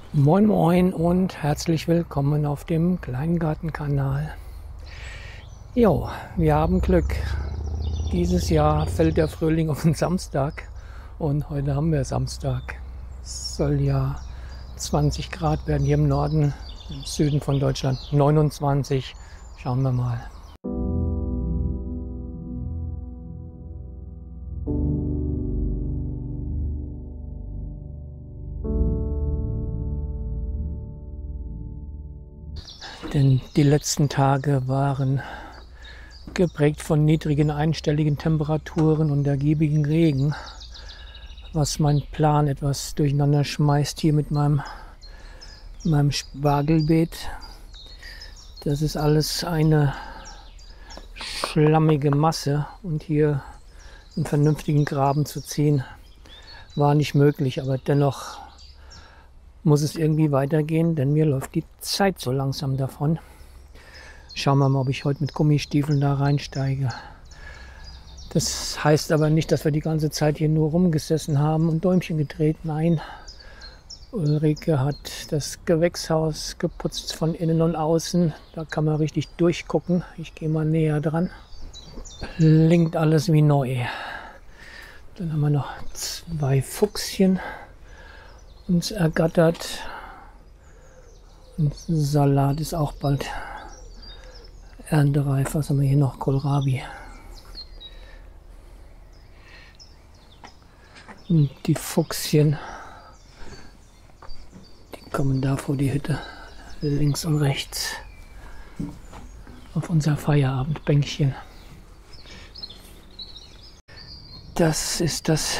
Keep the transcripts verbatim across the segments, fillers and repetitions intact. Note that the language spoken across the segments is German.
Moin Moin und herzlich willkommen auf dem Kleingartenkanal. Jo, wir haben Glück. Dieses Jahr fällt der Frühling auf den Samstag und heute haben wir Samstag. Es soll ja zwanzig Grad werden hier im Norden, im Süden von Deutschland neunundzwanzig. Schauen wir mal. Denn die letzten Tage waren geprägt von niedrigen einstelligen Temperaturen und ergiebigen Regen, was meinen Plan etwas durcheinander schmeißt hier mit meinem, meinem Spargelbeet. Das ist alles eine schlammige Masse und hier einen vernünftigen Graben zu ziehen, war nicht möglich, aber dennoch muss es irgendwie weitergehen, denn mir läuft die Zeit so langsam davon. Schauen wir mal, ob ich heute mit Gummistiefeln da reinsteige. Das heißt aber nicht, dass wir die ganze Zeit hier nur rumgesessen haben und Däumchen gedreht. Nein, Ulrike hat das Gewächshaus geputzt von innen und außen. Da kann man richtig durchgucken. Ich gehe mal näher dran. Klingt alles wie neu. Dann haben wir noch zwei Fuchschen uns ergattert. Und Salat ist auch bald erntereif. Was haben wir hier noch? Kohlrabi. Und die Fuchschen, die kommen da vor die Hütte, links und rechts, auf unser Feierabendbänkchen. Das ist das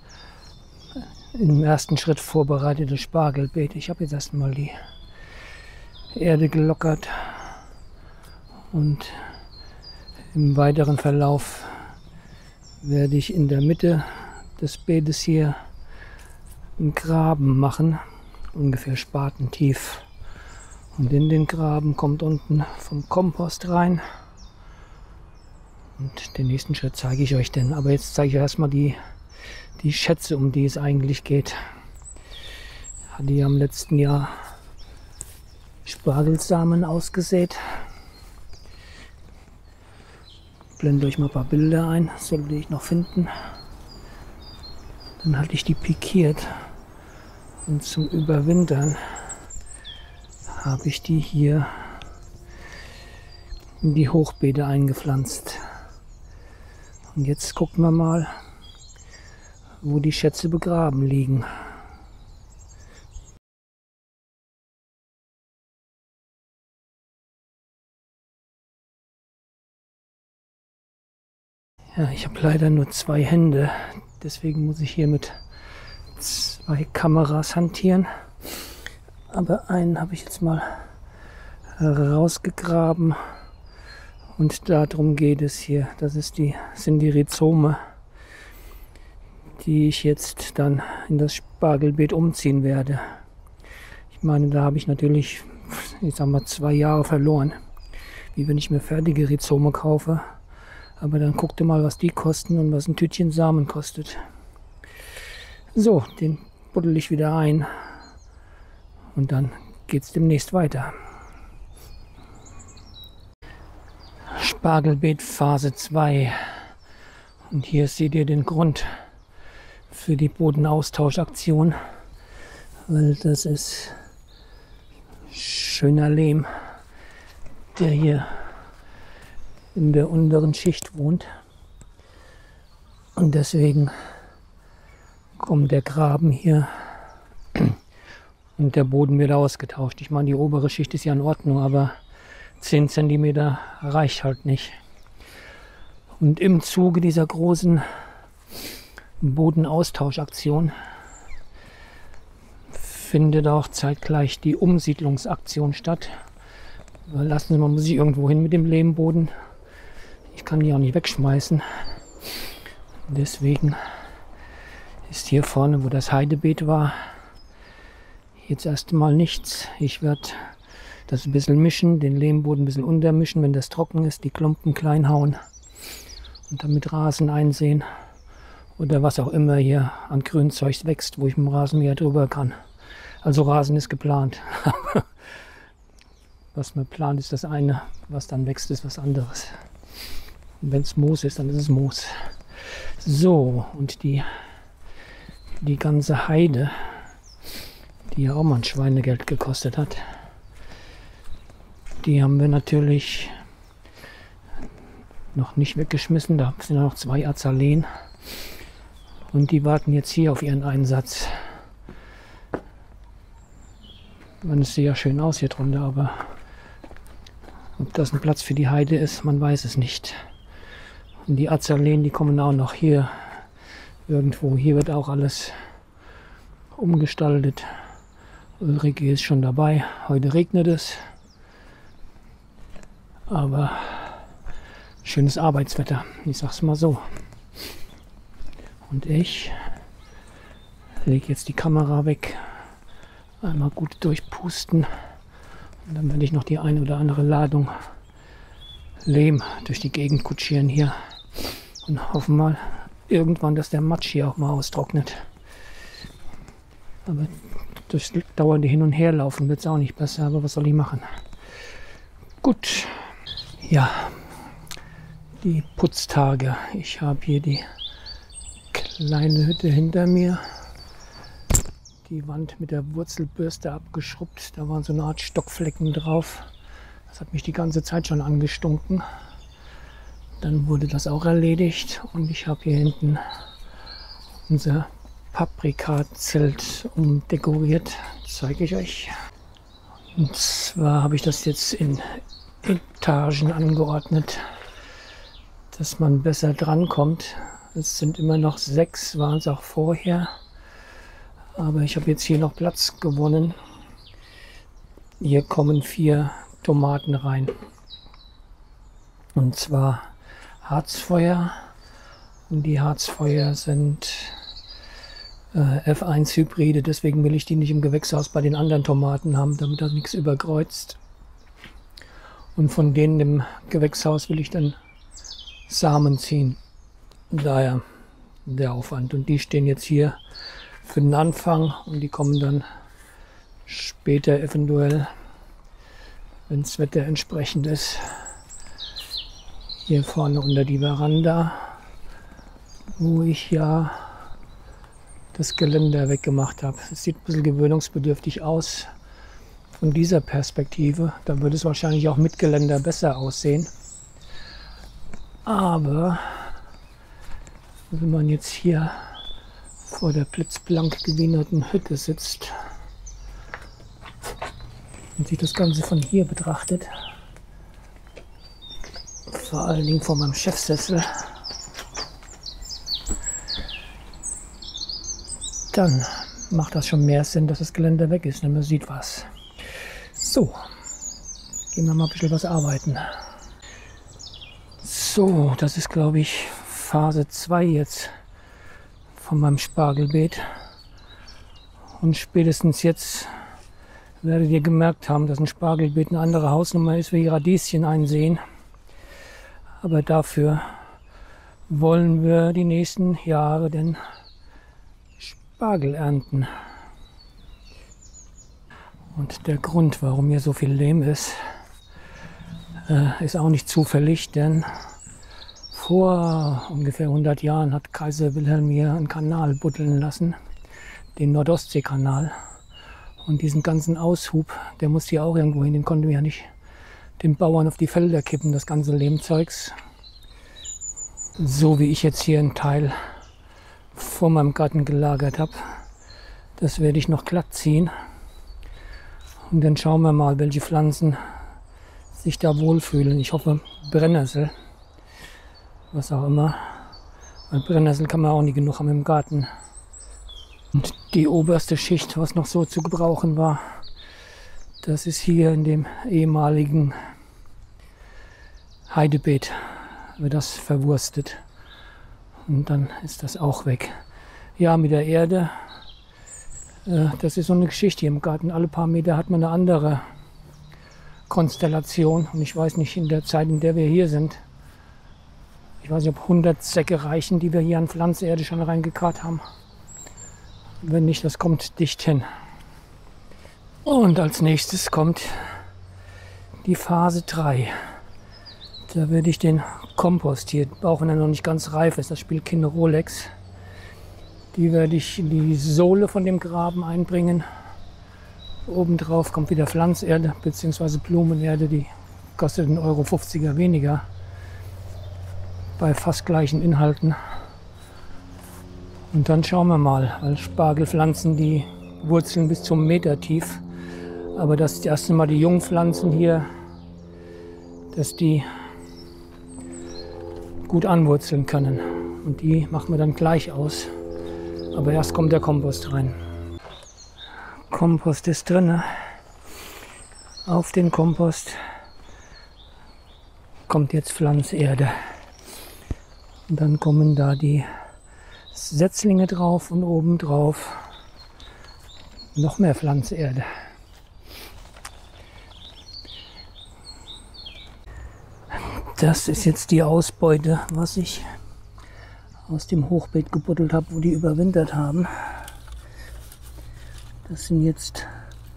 im ersten Schritt vorbereitete Spargelbeet. Ich habe jetzt erstmal die Erde gelockert und im weiteren Verlauf werde ich in der Mitte des Beetes hier einen Graben machen, ungefähr spatentief. Und in den Graben kommt unten vom Kompost rein. Und den nächsten Schritt zeige ich euch denn. Aber jetzt zeige ich euch erstmal die Die Schätze, um die es eigentlich geht. Ich hatte ja im letzten Jahr Spargelsamen ausgesät. Ich blende euch mal ein paar Bilder ein, sollte ich noch finden. Dann hatte ich die pikiert und zum Überwintern habe ich die hier in die Hochbeete eingepflanzt. Und jetzt gucken wir mal, wo die Schätze begraben liegen. Ja, ich habe leider nur zwei Hände, deswegen muss ich hier mit zwei Kameras hantieren. Aber einen habe ich jetzt mal rausgegraben und darum geht es hier. Das ist die, sind die Rhizome, die ich jetzt dann in das Spargelbeet umziehen werde. Ich meine, da habe ich natürlich, ich sag mal, zwei Jahre verloren, wie wenn ich mir fertige Rhizome kaufe. Aber dann guckt ihr mal, was die kosten und was ein Tütchen Samen kostet. So, den buddel ich wieder ein und dann geht es demnächst weiter. Spargelbeet Phase zwei. Und hier seht ihr den Grund für die Bodenaustauschaktion, weil das ist schöner Lehm, der hier in der unteren Schicht wohnt. Und deswegen kommt der Graben hier und der Boden wird ausgetauscht. Ich meine, die obere Schicht ist ja in Ordnung, aber zehn Zentimeter reicht halt nicht. Und im Zuge dieser großen Bodenaustauschaktion findet auch zeitgleich die Umsiedlungsaktion statt. Weil lassen Sie mal, muss ich irgendwo hin mit dem Lehmboden. Ich kann die auch nicht wegschmeißen. Deswegen ist hier vorne, wo das Heidebeet war, jetzt erst mal nichts. Ich werde das ein bisschen mischen, den Lehmboden ein bisschen untermischen, wenn das trocken ist, die Klumpen klein hauen und dann mit Rasen einsehen. Oder was auch immer hier an Grünzeug wächst, wo ich mit dem Rasenmäher drüber kann. Also Rasen ist geplant. Was man plant, ist das eine. Was dann wächst, ist was anderes. Wenn es Moos ist, dann ist es Moos. So, und die, die ganze Heide, die ja auch mal ein Schweinegeld gekostet hat, die haben wir natürlich noch nicht weggeschmissen. Da sind noch zwei Azaleen. Und die warten jetzt hier auf ihren Einsatz. Man sieht ja schön aus hier drunter, aber ob das ein Platz für die Heide ist, man weiß es nicht. Und die Azaleen, die kommen auch noch hier irgendwo. Hier wird auch alles umgestaltet. Ulrike ist schon dabei. Heute regnet es. Aber schönes Arbeitswetter, ich sag's mal so. Und ich lege jetzt die Kamera weg. Einmal gut durchpusten. Und dann werde ich noch die eine oder andere Ladung Lehm durch die Gegend kutschieren hier. Und hoffen mal irgendwann, dass der Matsch hier auch mal austrocknet. Aber durch dauernde Hin- und Herlaufen wird es auch nicht besser. Aber was soll ich machen? Gut. Ja, die Putztage. Ich habe hier die kleine Hütte hinter mir. Die Wand mit der Wurzelbürste abgeschrubbt. Da waren so eine Art Stockflecken drauf. Das hat mich die ganze Zeit schon angestunken. Dann wurde das auch erledigt. Und ich habe hier hinten unser Paprikazelt umdekoriert. Das zeige ich euch. Und zwar habe ich das jetzt in Etagen angeordnet, dass man besser drankommt. Es sind immer noch sechs, waren es auch vorher. Aber ich habe jetzt hier noch Platz gewonnen. Hier kommen vier Tomaten rein. Und zwar Harzfeuer. Und die Harzfeuer sind äh, F eins Hybride. Deswegen will ich die nicht im Gewächshaus bei den anderen Tomaten haben, damit das nichts überkreuzt. Und von denen im Gewächshaus will ich dann Samen ziehen. Daher der Aufwand. Und die stehen jetzt hier für den Anfang und die kommen dann später eventuell, wenn das Wetter entsprechend ist, hier vorne unter die Veranda, wo ich ja das Geländer weggemacht habe. Es sieht ein bisschen gewöhnungsbedürftig aus von dieser Perspektive. Da würde es wahrscheinlich auch mit Geländer besser aussehen. Aber wenn man jetzt hier vor der blitzblank gewienerten Hütte sitzt und sich das Ganze von hier betrachtet, vor allen Dingen vor meinem Chefsessel, dann macht das schon mehr Sinn, dass das Geländer weg ist, denn man sieht was. So, gehen wir mal ein bisschen was arbeiten. So, das ist, glaube ich, Phase zwei jetzt von meinem Spargelbeet. Und spätestens jetzt werdet ihr gemerkt haben, dass ein Spargelbeet eine andere Hausnummer ist, wie die Radieschen einsehen. Aber dafür wollen wir die nächsten Jahre den Spargel ernten. Und der Grund, warum hier so viel Lehm ist, äh, ist auch nicht zufällig, denn vor ungefähr hundert Jahren hat Kaiser Wilhelm hier einen Kanal buddeln lassen, den Nordostseekanal. Und diesen ganzen Aushub, der musste hier auch irgendwo hin, den konnten wir ja nicht den Bauern auf die Felder kippen, das ganze Lehmzeugs. So wie ich jetzt hier einen Teil vor meinem Garten gelagert habe, das werde ich noch glatt ziehen. Und dann schauen wir mal, welche Pflanzen sich da wohlfühlen. Ich hoffe Brennnessel, was auch immer. Weil Brennnessel kann man auch nicht genug haben im Garten. Und die oberste Schicht, was noch so zu gebrauchen war, das ist hier in dem ehemaligen Heidebeet, wird das verwurstet. Und dann ist das auch weg. Ja, mit der Erde, äh, das ist so eine Geschichte hier im Garten. Alle paar Meter hat man eine andere Konstellation. Und ich weiß nicht, in der Zeit, in der wir hier sind, ich weiß nicht, ob hundert Säcke reichen, die wir hier an Pflanzerde schon reingekarrt haben. Wenn nicht, das kommt dicht hin. Und als nächstes kommt die Phase drei. Da werde ich den Kompost hier, auch wenn er noch nicht ganz reif ist, das spielt keine Rolex, die werde ich in die Sohle von dem Graben einbringen. Obendrauf kommt wieder Pflanzerde bzw. Blumenerde, die kostet einen Euro fünfziger weniger bei fast gleichen Inhalten. Und dann schauen wir mal, weil Spargelpflanzen, die wurzeln bis zum Meter tief. Aber das erste Mal die jungen Pflanzen hier, dass die gut anwurzeln können. Und die machen wir dann gleich aus. Aber erst kommt der Kompost rein. Kompost ist drin. Auf den Kompost kommt jetzt Pflanzerde. Und dann kommen da die Setzlinge drauf und oben drauf noch mehr Pflanzerde. Das ist jetzt die Ausbeute, was ich aus dem Hochbeet gebuddelt habe, wo die überwintert haben. Das sind jetzt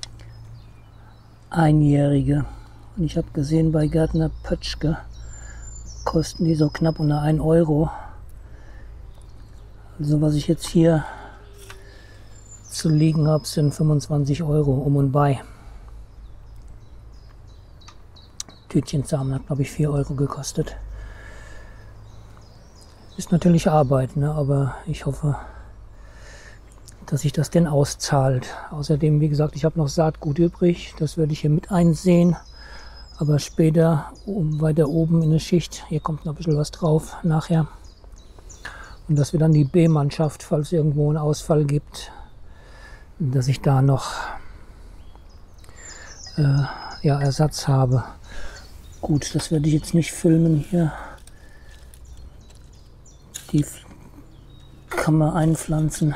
Einjährige. Und ich habe gesehen, bei Gärtner Pötschke kosten die so knapp unter ein Euro. Also was ich jetzt hier zu liegen habe, sind fünfundzwanzig Euro um und bei. Tütchen Samen hat, glaube ich, vier Euro gekostet. Ist natürlich Arbeit, ne? Aber ich hoffe, dass sich das denn auszahlt. Außerdem, wie gesagt, ich habe noch Saatgut übrig. Das werde ich hier mit einsehen. Aber später, um, weiter oben in der Schicht, hier kommt noch ein bisschen was drauf nachher. Und dass wir dann die B-Mannschaft, falls es irgendwo einen Ausfall gibt, dass ich da noch äh, ja, Ersatz habe. Gut, das werde ich jetzt nicht filmen hier. Die kann man einpflanzen.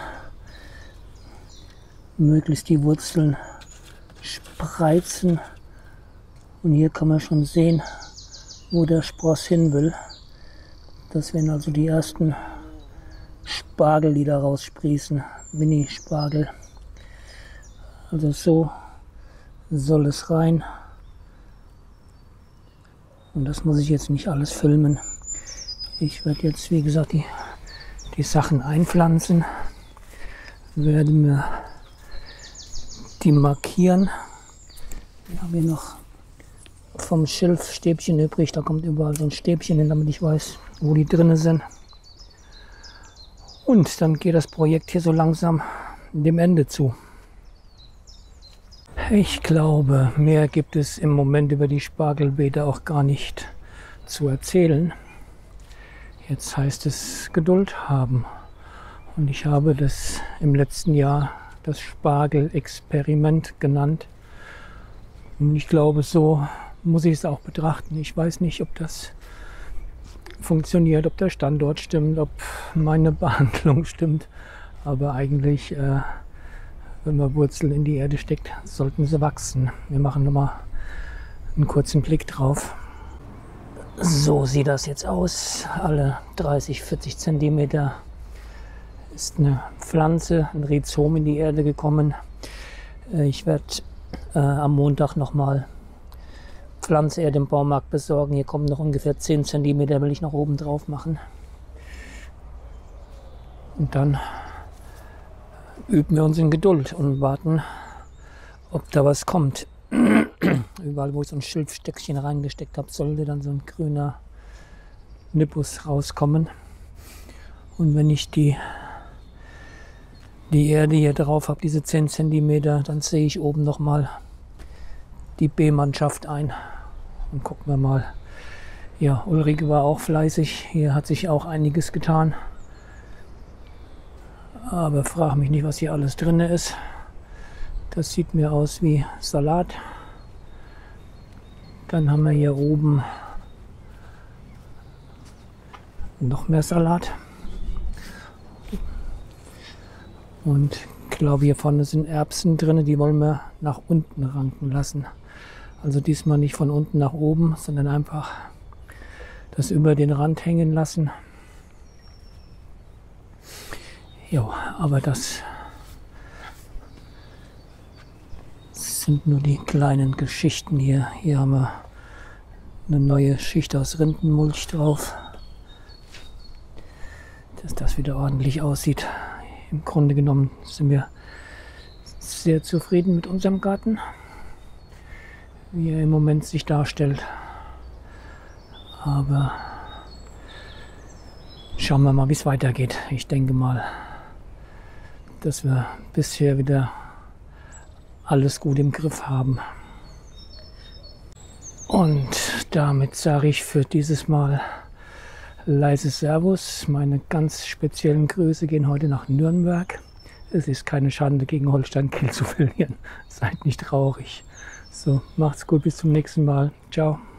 Möglichst die Wurzeln spreizen. Und hier kann man schon sehen, wo der Spross hin will. Das wären also die ersten Spargel, die da raussprießen. Mini-Spargel. Also so soll es rein. Und das muss ich jetzt nicht alles filmen. Ich werde jetzt, wie gesagt, die, die Sachen einpflanzen. Werde mir die markieren. Wir haben hier noch vom Schilfstäbchen übrig. Da kommt überall so ein Stäbchen hin, damit ich weiß, wo die drin sind. Und dann geht das Projekt hier so langsam dem Ende zu. Ich glaube, mehr gibt es im Moment über die Spargelbeete auch gar nicht zu erzählen. Jetzt heißt es Geduld haben. Und ich habe das im letzten Jahr das Spargelexperiment genannt. Und ich glaube, so muss ich es auch betrachten. Ich weiß nicht, ob das funktioniert, ob der Standort stimmt, ob meine Behandlung stimmt. Aber eigentlich, äh, wenn man Wurzeln in die Erde steckt, sollten sie wachsen. Wir machen nochmal einen kurzen Blick drauf. So sieht das jetzt aus. Alle dreißig, vierzig Zentimeter ist eine Pflanze, ein Rhizom in die Erde gekommen. Ich werde äh, am Montag nochmal Pflanzerde im Baumarkt besorgen. Hier kommen noch ungefähr zehn Zentimeter, will ich noch oben drauf machen. Und dann üben wir uns in Geduld und warten, ob da was kommt. Überall, wo ich so ein Schilfstöckchen reingesteckt habe, sollte dann so ein grüner Nippus rauskommen. Und wenn ich die, die Erde hier drauf habe, diese zehn Zentimeter, dann sehe ich oben nochmal die B-Mannschaft ein. Und gucken wir mal. Ja, Ulrike war auch fleißig. Hier hat sich auch einiges getan. Aber frag mich nicht, was hier alles drin ist. Das sieht mir aus wie Salat. Dann haben wir hier oben noch mehr Salat. Und ich glaube, hier vorne sind Erbsen drin, die wollen wir nach unten ranken lassen. Also diesmal nicht von unten nach oben, sondern einfach das über den Rand hängen lassen. Ja, aber das Das sind nur die kleinen Geschichten hier. Hier haben wir eine neue Schicht aus Rindenmulch drauf, dass das wieder ordentlich aussieht. Im Grunde genommen sind wir sehr zufrieden mit unserem Garten, wie er im Moment sich darstellt. Aber schauen wir mal, wie es weitergeht. Ich denke mal, dass wir bisher wieder alles gut im Griff haben. Und damit sage ich für dieses Mal leises Servus. Meine ganz speziellen Grüße gehen heute nach Nürnberg. Es ist keine Schande, gegen Holstein Kiel zu verlieren. Seid nicht traurig. So, macht's gut, bis zum nächsten Mal. Ciao.